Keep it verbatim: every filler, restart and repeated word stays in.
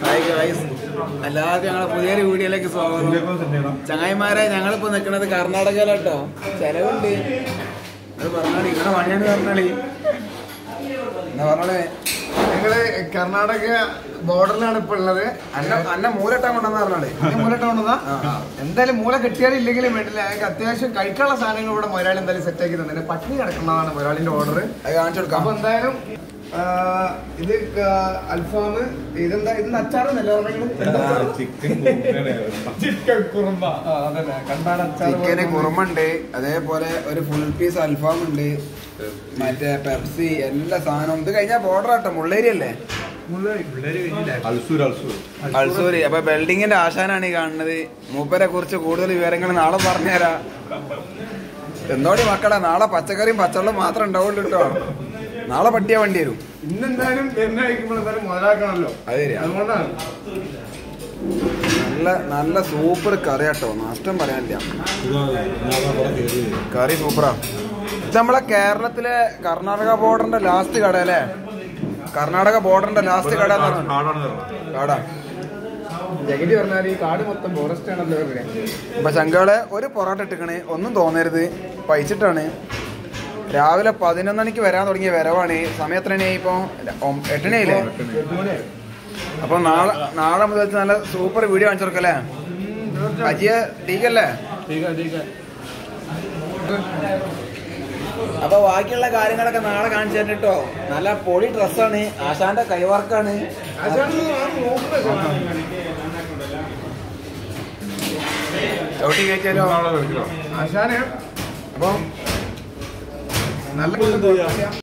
എല്ലാവർക്കും ഞങ്ങളെ പുതിയൊരു വീഡിയോയിലേക്ക് സ്വാഗതം. ചങ്ങായിമാരെ, ഞങ്ങളിപ്പോ നിൽക്കുന്നത് കർണാടകയിലോട്ടോ. ചെലവുണ്ട്, അത് പറഞ്ഞാളി. ഇങ്ങനെ പണിയാണ് പറഞ്ഞാളി. എന്നാ പറഞ്ഞോളേ, ഞങ്ങള് കർണാടക ബോർഡറിലാണ് ഇപ്പൊ ഉള്ളത്. അന്ന അന്ന മൂലട്ടാൻ കൊണ്ടെന്നാ പറഞ്ഞാളേ. മൂലട്ട കൊണ്ടുവന്നാ എന്തായാലും മൂല കിട്ടിയാലും ഇല്ലെങ്കിലും വേണ്ടില്ല. ഞങ്ങൾക്ക് അത്യാവശ്യം കഴിക്കാനുള്ള സാധനങ്ങൾ ഇവിടെ മൊരാളി എന്തായാലും സെറ്റ് ആക്കി തന്നെ. പട്ടിണി കിടക്കുന്നതാണ് മൊരാളിന്റെ ഓർഡർ. അത് കാണിച്ചു കൊടുക്കാം. അപ്പൊ എന്തായാലും ഇത് അൽഫാം, ഇതെന്താ ഇതിന്റെ അച്ചാറെന്നല്ല ചിക്കൻ കുറുമ. അതന്നെ കണ്ടാണ് ചിക്കന് കുറുമുണ്ട്, അതേപോലെ ഒരു ഫുൾ പീസ് അൽഫാം ഉണ്ട്, മറ്റേ പെപ്സി, എല്ലാ സാധനവും. ഇത് കഴിഞ്ഞാൽ ബോർഡർ ആട്ടോ, മുള്ളേരി അല്ലേ? അൾസൂരി. അപ്പൊ ബിൽഡിങ്ങിന്റെ ആശാനാണ് ഈ കാണുന്നത്. മൂപ്പരെ കുറിച്ച് കൂടുതൽ വിവരങ്ങൾ നാളെ പറഞ്ഞുതരാ. എന്തോടി മക്കളെ, നാളെ പച്ചക്കറിയും പച്ചവെള്ളം മാത്രം ഉണ്ടാവുള്ളൂ കേട്ടോ. നാളെ പട്ടിയ വണ്ടി വരും. ഇന്നെന്തായാലും എണ്ണ കഴിക്കുമ്പോൾ എന്തായാലും മുതലാക്കണമല്ലോ, അത് ശരിയാ. അതുകൊണ്ടാണ് നല്ല നല്ല സൂപ്പർ കറി കേട്ടോ, നഷ്ടം പറയാനില്ല. കറി സൂപ്പറാ. ഇത് നമ്മളെ കേരളത്തിലെ കർണാടക ബോർഡറിന്റെ ലാസ്റ്റ് കട അല്ലേ? കർണാടക ബോർഡറിന്റെ ലാസ്റ്റ് കട കാടാ. ജഗതി പറഞ്ഞാൽ ഈ കാട് മൊത്തം ഫോറസ്റ്റ് ആണല്ലോ. അപ്പൊ ചങ്കളെ ഒരു പൊറോട്ട ഇട്ടിക്കണ്, ഒന്നും തോന്നരുത്, പൈച്ചിട്ടാണ്. രാവിലെ പതിനൊന്നണിക്ക് വരാൻ തുടങ്ങിയ വരവാണ്. സമയം എത്രയായി? ഇപ്പൊ എട്ടണയായില്ലേ? അപ്പൊ നാളെ നാളെ മുതൽ നല്ല സൂപ്പർ വീഡിയോ കാണിച്ചു കൊടുക്കല്ലേ അജിയ? ടീക്കല്ലേ? അപ്പൊ ബാക്കിയുള്ള കാര്യങ്ങളൊക്കെ നാളെ കാണിച്ചു തരണം കേട്ടോ. നല്ല പൊളി ഡ്രസ്സാണ്, ആശാന്റെ കൈവർക്കാണ്. ചവിട്ടി കഴിച്ചാലോ ആശാന്? അപ്പം നല്ല